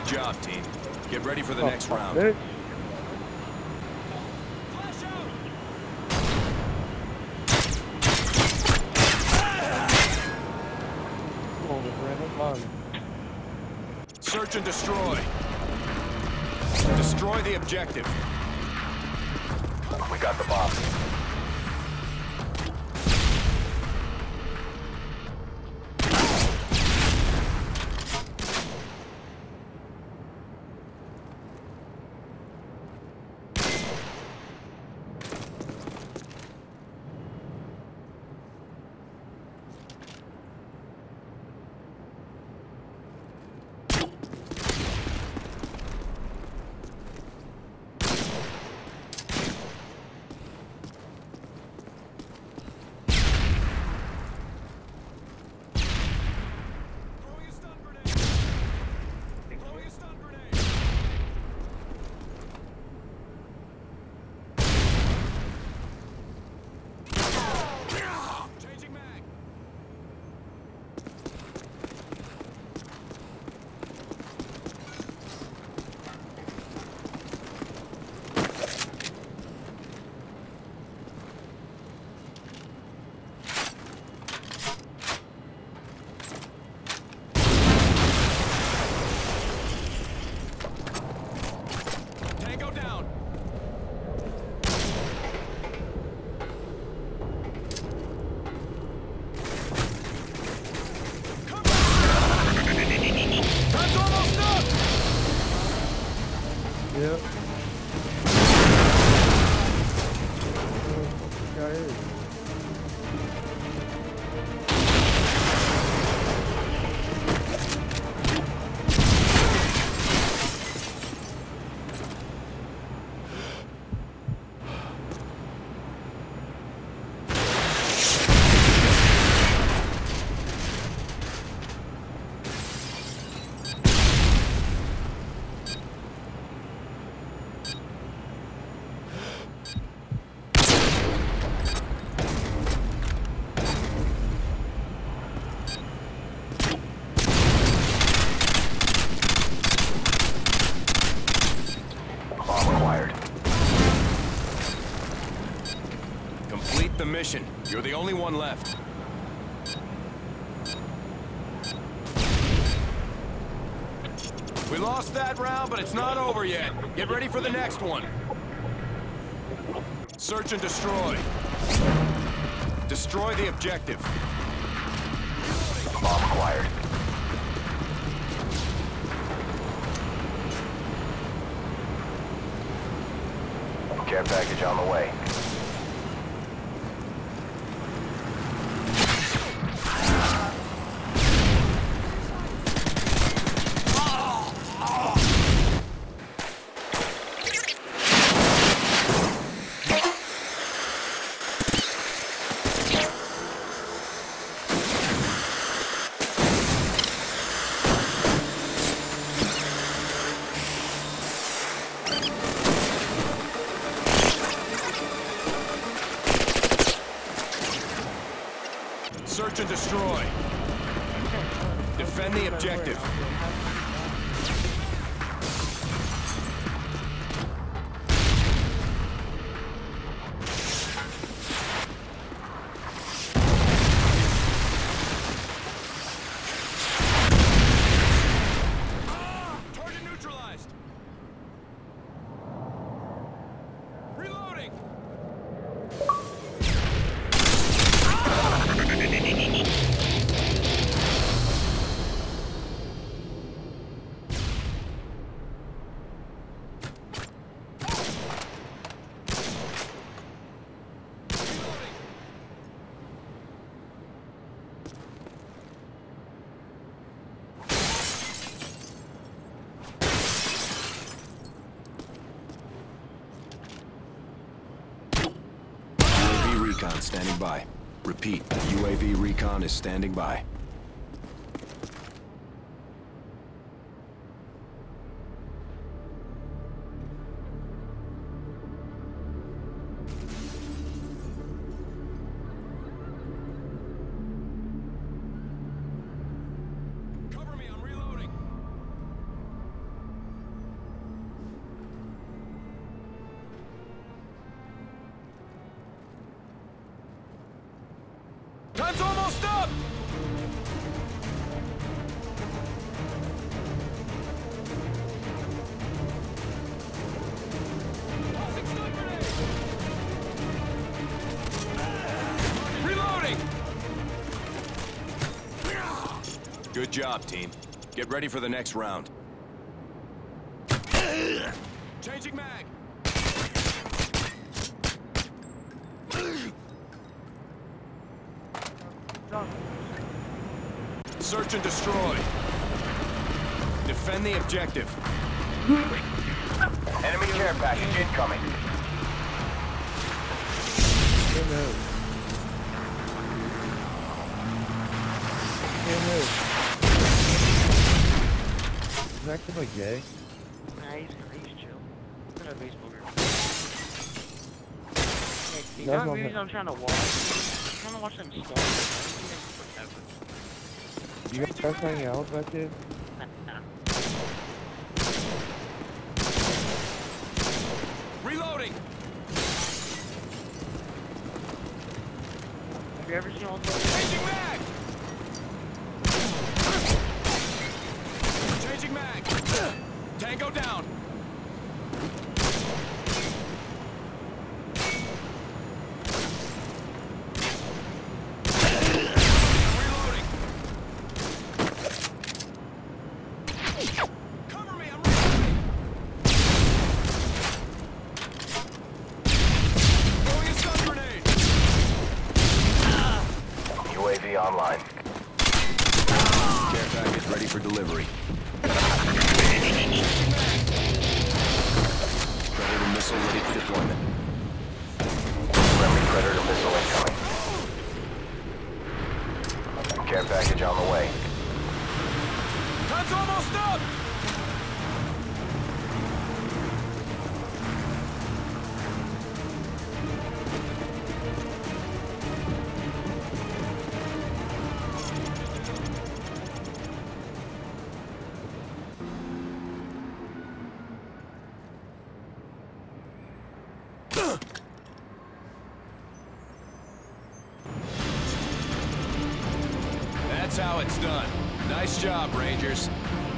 Good job, team. Get ready for the next round. Dude. Search and destroy. Destroy the objective. We got the bomb. Yep. Guy is. Complete the mission. You're the only one left. We lost that round, but it's not over yet. Get ready for the next one. Search and destroy. Destroy the objective. Bomb acquired. Care package on the way. Search and destroy. Defend the objective. Target neutralized. Reloading. UAV recon standing by. Repeat, UAV recon is standing by. Cover me, I'm reloading. job, team. Get ready for the next round. Changing mag! Search and destroy. Defend the objective. Enemy care package incoming. Can't move. Is that kid like gay? Nah, he's chill. He's in a baseball game. Hey, you That's know not movies bad. I'm trying to watch? I'm trying to watch them Star Wars. You guys hanging out with that kid? Nah. Reloading! Have you ever seen all those? Changing mag! Changing mag! Tango down! Reloading! Cover me, I'm reloading! Throwing a stun grenade! UAV online. Care package ready for delivery. Predator missile ready for deployment. Friendly Predator missile incoming. Care package on the way. Time's almost up! That's how it's done. Nice job, Rangers.